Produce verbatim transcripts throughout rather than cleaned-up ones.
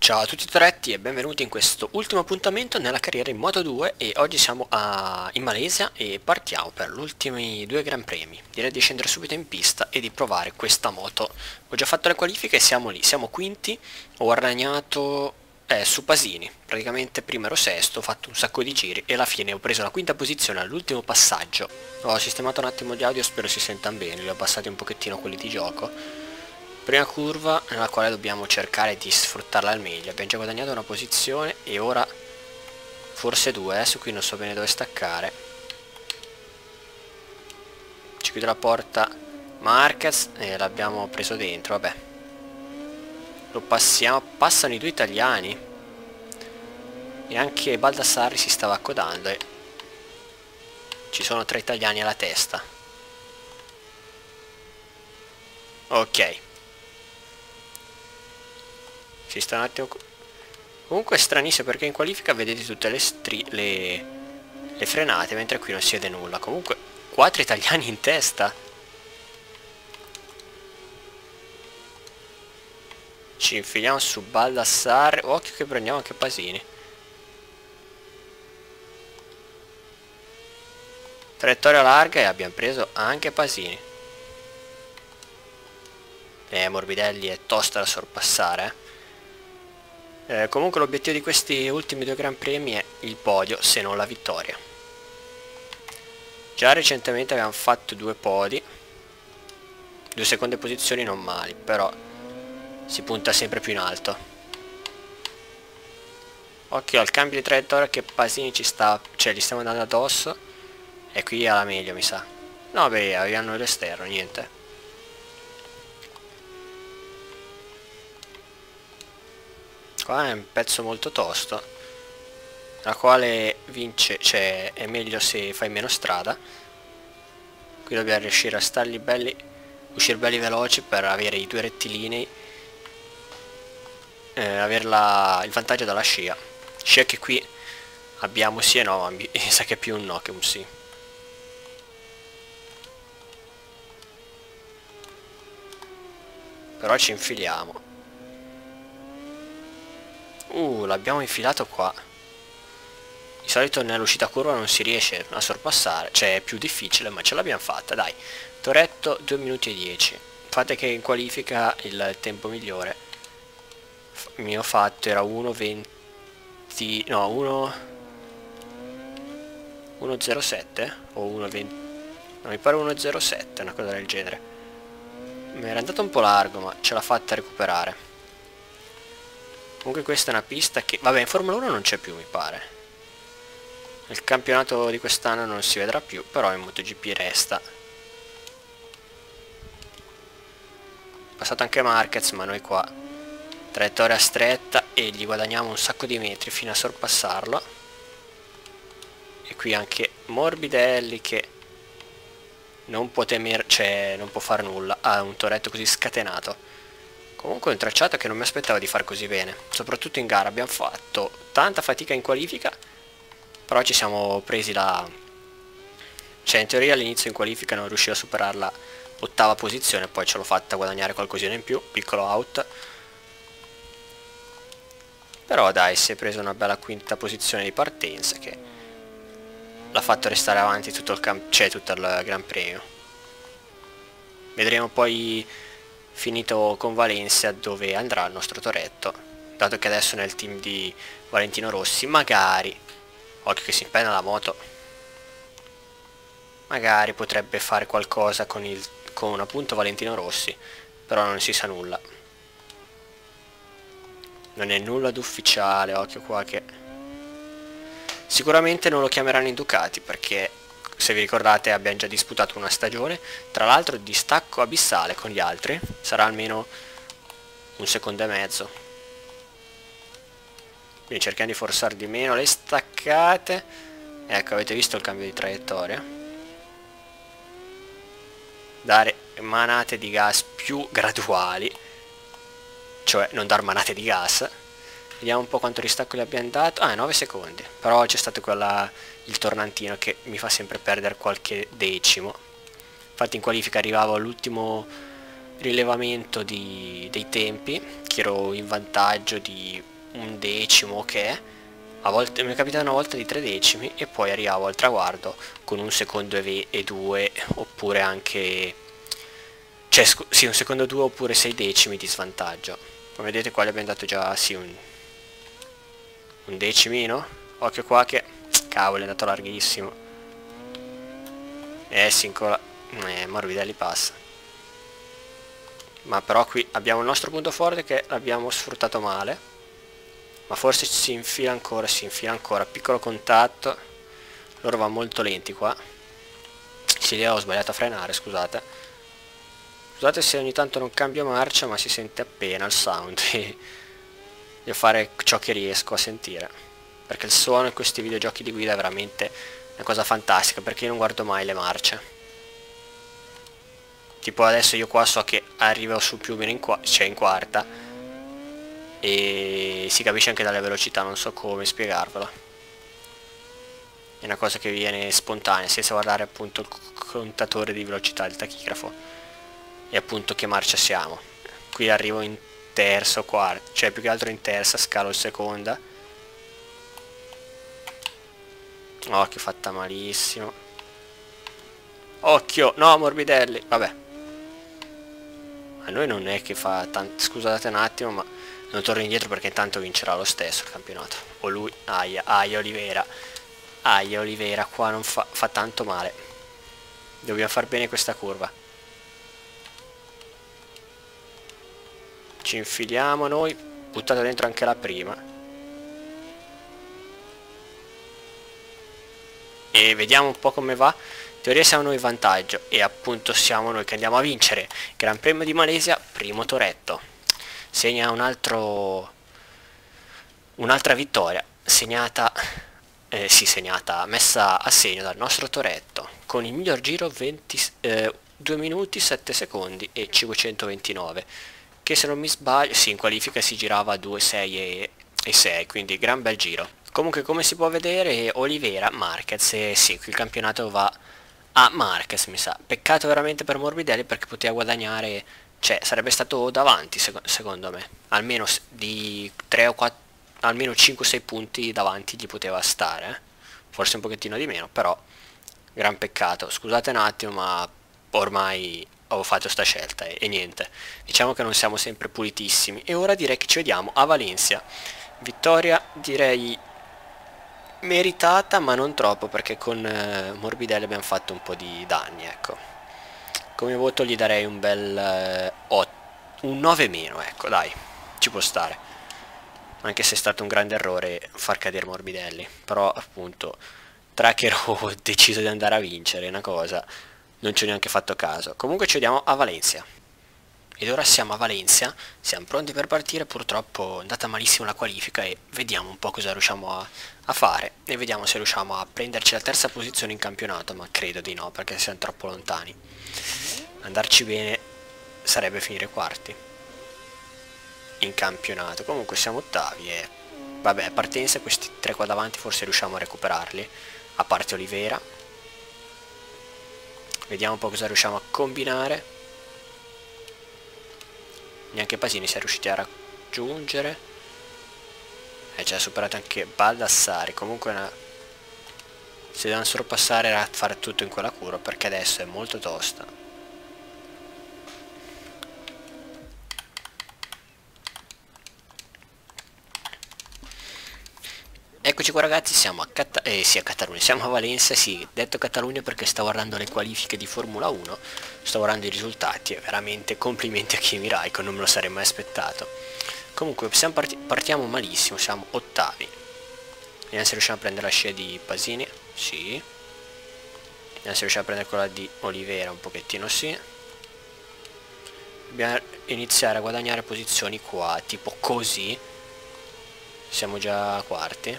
Ciao a tutti Toretti e benvenuti in questo ultimo appuntamento nella carriera in Moto due e oggi siamo a... in Malesia e partiamo per gli ultimi due Gran Premi. Direi di scendere subito in pista e di provare questa moto. Ho già fatto le qualifiche e siamo lì, siamo quinti, ho guadagnato eh, su Pasini, praticamente prima ero sesto, ho fatto un sacco di giri e alla fine ho preso la quinta posizione all'ultimo passaggio. Ho sistemato un attimo gli audio, spero si sentano bene, li ho abbassati un pochettino quelli di gioco. Prima curva nella quale dobbiamo cercare di sfruttarla al meglio. Abbiamo già guadagnato una posizione e ora forse due, adesso qui non so bene dove staccare. Ci chiude la porta Marquez e l'abbiamo preso dentro, vabbè. Lo passiamo, passano i due italiani e anche Baldassarri si stava accodando e ci sono tre italiani alla testa. Ok. Si sta un attimo... Comunque è stranissimo perché in qualifica vedete tutte le, stri... le... le frenate, mentre qui non si vede nulla. Comunque quattro italiani in testa. Ci infiliamo su Baldassarre. Occhio che prendiamo anche Pasini. Traiettoria larga e abbiamo preso anche Pasini. Eh, Morbidelli è tosta da sorpassare, eh. Eh, comunque l'obiettivo di questi ultimi due Gran Premi è il podio, se non la vittoria. Già recentemente abbiamo fatto due podi, due seconde posizioni non male, però si punta sempre più in alto. Occhio al cambio di traiettoria che Pasini ci sta, cioè gli stiamo andando addosso, e qui alla meglio mi sa. No beh, avevano l'esterno, niente. Qua è un pezzo molto tosto, la quale vince, cioè è meglio se fai meno strada. Qui dobbiamo riuscire a starli belli, uscire belli veloci per avere i due rettilinei, eh, avere la, il vantaggio dalla scia. Scia che qui abbiamo sì e no, ma mi sa che è più un no che un sì. Però ci infiliamo. Uh, l'abbiamo infilato qua. Di solito nell'uscita curva non si riesce a sorpassare, cioè è più difficile, ma ce l'abbiamo fatta, dai. Toretto due minuti e dieci. Fate che in qualifica il tempo migliore mio fatto era uno venti, no, uno uno zero sette o uno venti, no, mi pare uno zero sette, una cosa del genere. Mi era andato un po' largo, ma ce l'ha fatta recuperare. Comunque questa è una pista che... Vabbè, in Formula uno non c'è più, mi pare. Nel campionato di quest'anno non si vedrà più, però in MotoGP resta. Passato anche Marquez, ma noi qua traiettoria stretta e gli guadagniamo un sacco di metri fino a sorpassarlo. E qui anche Morbidelli che non può temere, cioè non può fare nulla, ha un Toretto così scatenato. Comunque è un tracciato che non mi aspettavo di far così bene, soprattutto in gara. Abbiamo fatto tanta fatica in qualifica, però ci siamo presi la... cioè in teoria all'inizio in qualifica non riuscivo a superare la ottava posizione, poi ce l'ho fatta guadagnare qualcosina in più, piccolo out. Però dai, si è preso una bella quinta posizione di partenza che l'ha fatto restare avanti tutto il, camp cioè tutto il Gran Premio. Vedremo poi... finito con Valencia dove andrà il nostro Toretto, dato che adesso nel team di Valentino Rossi magari, occhio che si impenna la moto, magari potrebbe fare qualcosa con, il, con appunto Valentino Rossi, però non si sa nulla, non è nulla d'ufficiale. Occhio qua che sicuramente non lo chiameranno in Ducati perché se vi ricordate abbiamo già disputato una stagione, tra l'altro di stacco abissale con gli altri, sarà almeno un secondo e mezzo, quindi cerchiamo di forzare di meno le staccate. Ecco, avete visto il cambio di traiettoria, dare manate di gas più graduali, cioè non dar manate di gas. Vediamo un po' quanto distacco gli abbiamo dato. Ah, nove secondi. Però c'è stato quella, il tornantino che mi fa sempre perdere qualche decimo. Infatti in qualifica arrivavo all'ultimo rilevamento di, dei tempi, che ero in vantaggio di un decimo che è. A volte mi è capitato una volta di tre decimi e poi arrivavo al traguardo con un secondo e, e due, oppure anche, cioè sì, un secondo e due oppure sei decimi di svantaggio. Come vedete qua gli abbiamo dato già sì un, un decimino. Occhio qua che cavolo, è andato larghissimo. Eh sì, ancora eh, Morbidelli passa. Ma però qui abbiamo il nostro punto forte che l'abbiamo sfruttato male. Ma forse si infila ancora, si infila ancora. Piccolo contatto. Loro vanno molto lenti qua. Sì, ho sbagliato a frenare, scusate. Scusate se ogni tanto non cambio marcia, ma si sente appena il sound. Devo fare ciò che riesco a sentire. Perché il suono in questi videogiochi di guida è veramente una cosa fantastica, perché io non guardo mai le marce. Tipo adesso io qua so che arrivo su più o meno in, qua cioè in quarta. E si capisce anche dalle velocità, non so come spiegarvelo. È una cosa che viene spontanea senza guardare appunto il contatore di velocità del tachigrafo e appunto che marcia siamo. Qui arrivo in terza o quarta, cioè più che altro in terza, scalo in seconda. Occhio, fatta malissimo. Occhio, no Morbidelli, vabbè. A noi non è che fa tanto, scusate un attimo, ma non torno indietro perché intanto vincerà lo stesso il campionato. O lui, aia, aia Olivera. Aia Olivera, qua non fa, fa tanto male. Dobbiamo far bene questa curva. Ci infiliamo noi, buttata dentro anche la prima. E vediamo un po' come va. In teoria siamo noi in vantaggio e appunto siamo noi che andiamo a vincere. Gran Premio di Malesia, primo Toretto. Segna un altro... un'altra vittoria, segnata... Eh, sì, segnata, messa a segno dal nostro Toretto, con il miglior giro venti, eh, due minuti sette secondi e cinquecentoventinove, che se non mi sbaglio, sì, in qualifica si girava a due sei e, e sei, quindi gran bel giro. Comunque come si può vedere Olivera, Marquez, e sì, qui il campionato va a Marquez mi sa. Peccato veramente per Morbidelli perché poteva guadagnare, cioè sarebbe stato davanti sec secondo me, almeno di tre o quattro, almeno cinque sei punti davanti gli poteva stare, eh? Forse un pochettino di meno, però gran peccato. Scusate un attimo, ma ormai ho fatto sta scelta e, e niente, diciamo che non siamo sempre pulitissimi. E ora direi che ci vediamo a Valencia. Vittoria direi meritata, ma non troppo, perché con eh, Morbidelli abbiamo fatto un po' di danni, ecco. Come voto gli darei un bel eh, un nove meno, ecco, dai, ci può stare. Anche se è stato un grande errore far cadere Morbidelli, però appunto tra che ero deciso di andare a vincere una cosa, non ci ho neanche fatto caso. Comunque ci vediamo a Valencia. Ed ora siamo a Valencia, siamo pronti per partire. Purtroppo è andata malissimo la qualifica e vediamo un po' cosa riusciamo a, a fare e vediamo se riusciamo a prenderci la terza posizione in campionato, ma credo di no perché siamo troppo lontani. Andarci bene sarebbe finire quarti in campionato. Comunque siamo ottavi e vabbè, partenza, questi tre qua davanti forse riusciamo a recuperarli, a parte Olivera. Vediamo un po' cosa riusciamo a combinare. Neanche Pasini si è riusciti a raggiungere. E ci ha superato anche Baldassari. Comunque una... si devono sorpassare a fare tutto in quella curva, perché adesso è molto tosta. Eccoci qua ragazzi, siamo a, Cat eh, sì, a Catalogna, siamo a Valencia, sì, detto Catalogna perché sto guardando le qualifiche di Formula uno, sto guardando i risultati e veramente complimenti a Kimi Raikkonen, non me lo sarei mai aspettato. Comunque siamo parti partiamo malissimo, siamo ottavi. Vediamo se riusciamo a prendere la scia di Pasini, sì. Vediamo se riusciamo a prendere quella di Olivera, un pochettino sì. Dobbiamo iniziare a guadagnare posizioni qua, tipo così. Siamo già quarti.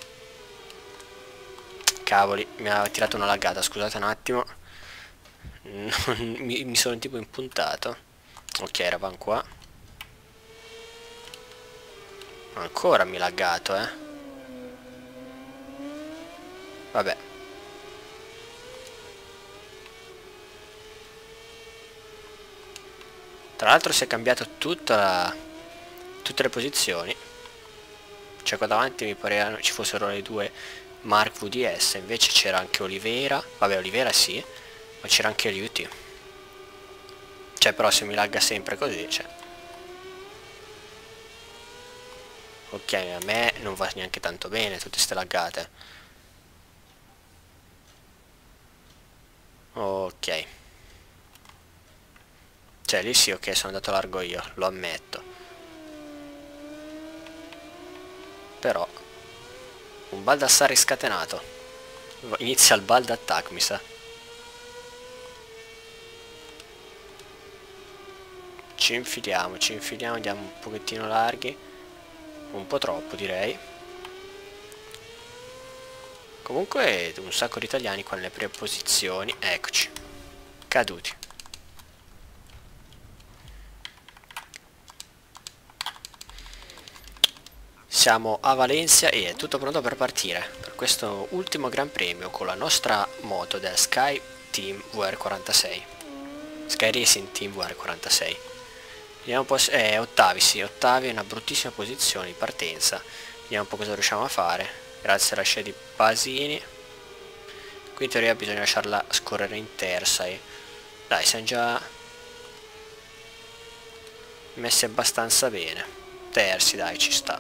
Cavoli, mi ha tirato una laggata, scusate un attimo. Non, mi, mi sono tipo impuntato. Ok, eravamo qua. Ancora mi ha laggato, eh. Vabbè. Tra l'altro si è cambiato tutta la, tutte le posizioni. Cioè qua davanti mi pareva ci fossero le due Mark V D S, invece c'era anche Olivera. Vabbè, Olivera sì, ma c'era anche Liuti. Cioè però se mi lagga sempre così, cioè. Ok, a me non va neanche tanto bene tutte ste laggate. Ok. Cioè lì sì, ok, sono andato largo io, lo ammetto. Però un Baldassare scatenato. Inizia il Bald Attack, mi sa. Ci infiliamo, ci infiliamo, andiamo un pochettino larghi. Un po' troppo, direi. Comunque un sacco di italiani qua nelle prime posizioni. Eccoci. Caduti. Siamo a Valencia e è tutto pronto per partire per questo ultimo Gran Premio con la nostra moto del Sky Team V R quarantasei. Sky Racing Team V R quarantasei. Vediamo un po'. Eh, ottavi, sì, ottavi, è una bruttissima posizione di partenza. Vediamo un po' cosa riusciamo a fare. Grazie alla scia di Pasini. Qui in teoria bisogna lasciarla scorrere in terza e... Dai, siamo già messi abbastanza bene. Terzi, dai, ci sta.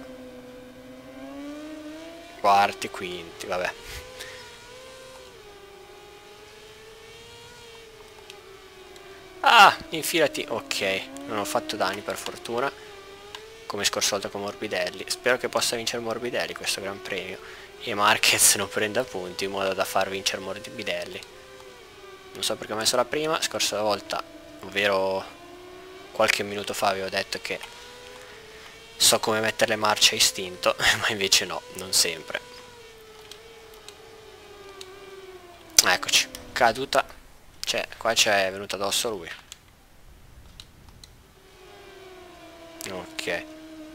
Quarti, quinti, vabbè. Ah, infilati. Ok, non ho fatto danni per fortuna, come scorsa volta con Morbidelli. Spero che possa vincere Morbidelli questo Gran Premio e Marquez non prenda punti in modo da far vincere Morbidelli. Non so perché ho messo la prima. Scorsa volta, ovvero qualche minuto fa, avevo detto che so come mettere le marce a istinto, ma invece no, non sempre. Eccoci, caduta. Cioè, qua c'è venuto addosso lui. Ok.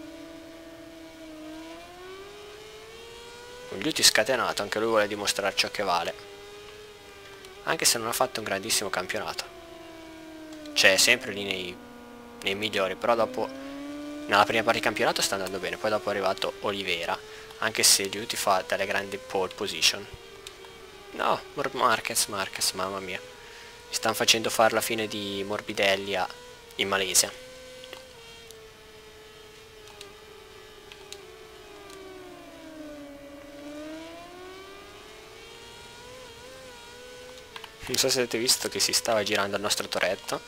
Un Duty scatenato, anche lui vuole dimostrare ciò che vale. Anche se non ha fatto un grandissimo campionato. Cioè, sempre lì nei, nei migliori, però dopo... Nella prima parte di campionato sta andando bene, poi dopo è arrivato Olivera, anche se Duty fa delle grandi pole position. No, Marquez, Marquez, mamma mia. Mi stanno facendo fare la fine di Morbidelli a... in Malesia. Non so se avete visto che si stava girando il nostro toretto.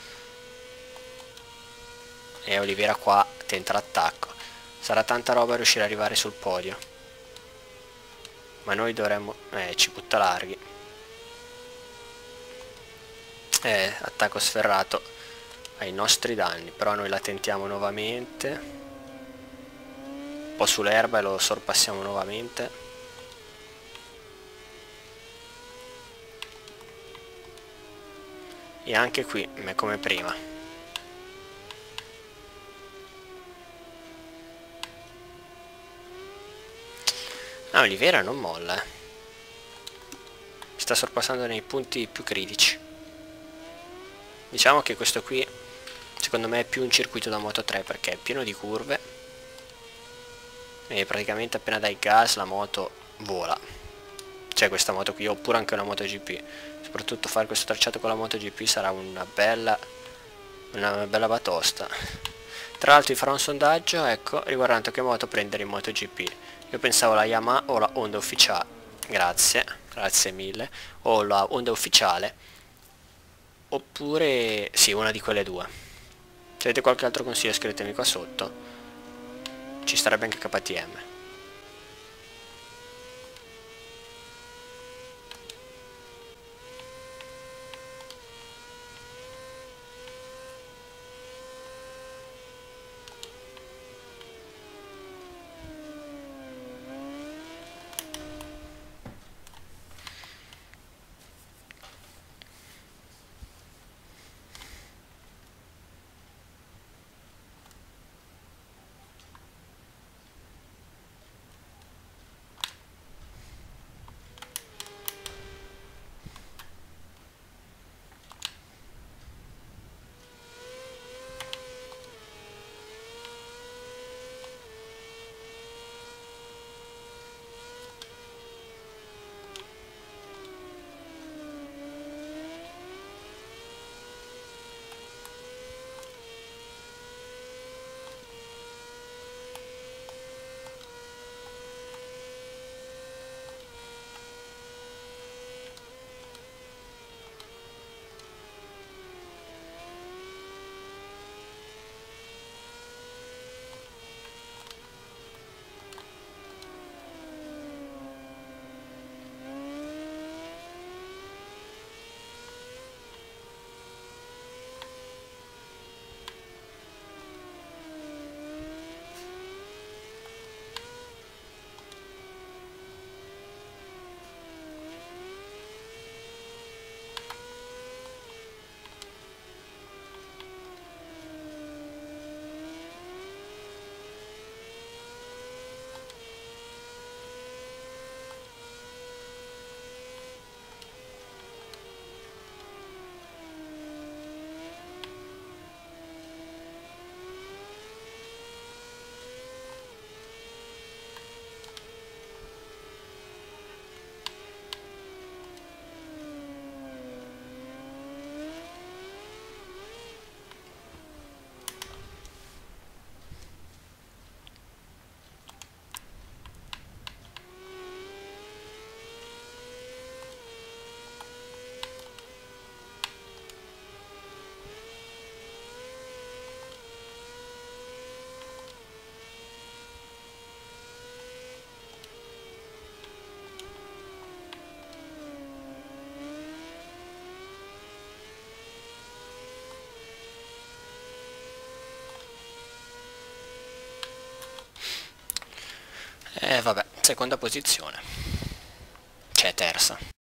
E Olivera qua tenta l'attacco. Sarà tanta roba riuscire ad arrivare sul podio. Ma noi dovremmo... Eh, ci butta larghi. Eh, attacco sferrato ai nostri danni. Però noi la tentiamo nuovamente. Un po' sull'erba e lo sorpassiamo nuovamente. E anche qui, come prima. Ah, Olivera non molla, eh. Sta sorpassando nei punti più critici. Diciamo che questo qui, secondo me, è più un circuito da Moto tre perché è pieno di curve. E praticamente appena dai gas la moto vola. C'è questa moto qui, oppure anche una MotoGP. Soprattutto fare questo tracciato con la MotoGP sarà una bella una bella batosta. Tra l'altro vi farò un sondaggio, ecco, riguardante che moto prendere in MotoGP. Io pensavo la Yamaha o la Honda ufficiale. Grazie, grazie mille. O la Honda ufficiale. Oppure sì, una di quelle due. Se avete qualche altro consiglio scrivetemi qua sotto. Ci starebbe anche K T M. E vabbè, seconda posizione. Cioè terza.